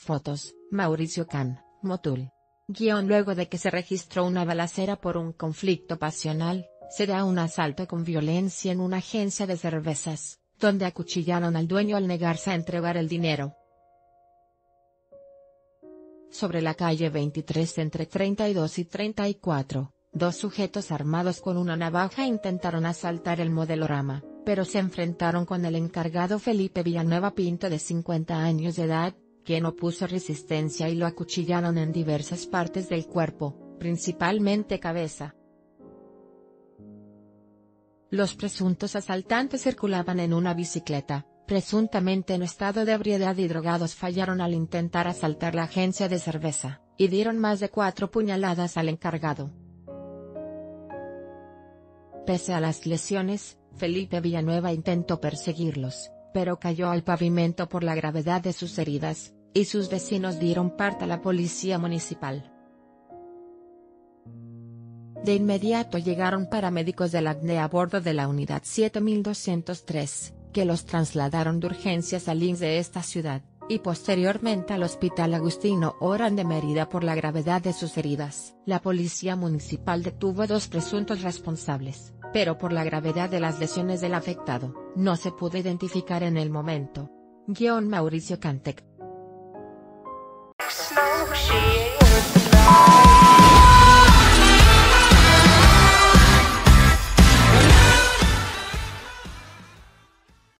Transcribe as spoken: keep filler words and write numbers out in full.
Fotos, Mauricio Can, Motul. Guión Luego de que se registró una balacera por un conflicto pasional, se da un asalto con violencia en una agencia de cervezas, donde acuchillaron al dueño al negarse a entregar el dinero. Sobre la calle veintitrés entre treinta y dos y treinta y cuatro, dos sujetos armados con una navaja intentaron asaltar el Modelorama, pero se enfrentaron con el encargado Felipe Villanueva Pinto de cincuenta años de edad, quien opuso resistencia y lo acuchillaron en diversas partes del cuerpo, principalmente cabeza. Los presuntos asaltantes circulaban en una bicicleta, presuntamente en estado de ebriedad y drogados. Fallaron al intentar asaltar la agencia de cerveza, y dieron más de cuatro puñaladas al encargado. Pese a las lesiones, Felipe Villanueva intentó perseguirlos, pero cayó al pavimento por la gravedad de sus heridas, y sus vecinos dieron parte a la policía municipal. De inmediato llegaron paramédicos del A C N E a bordo de la unidad siete mil doscientos tres, que los trasladaron de urgencias al I M S S de esta ciudad, y posteriormente al Hospital Agustino Oran de Mérida por la gravedad de sus heridas. La policía municipal detuvo a dos presuntos responsables, pero por la gravedad de las lesiones del afectado, no se pudo identificar en el momento. Guión Mauricio Cantec.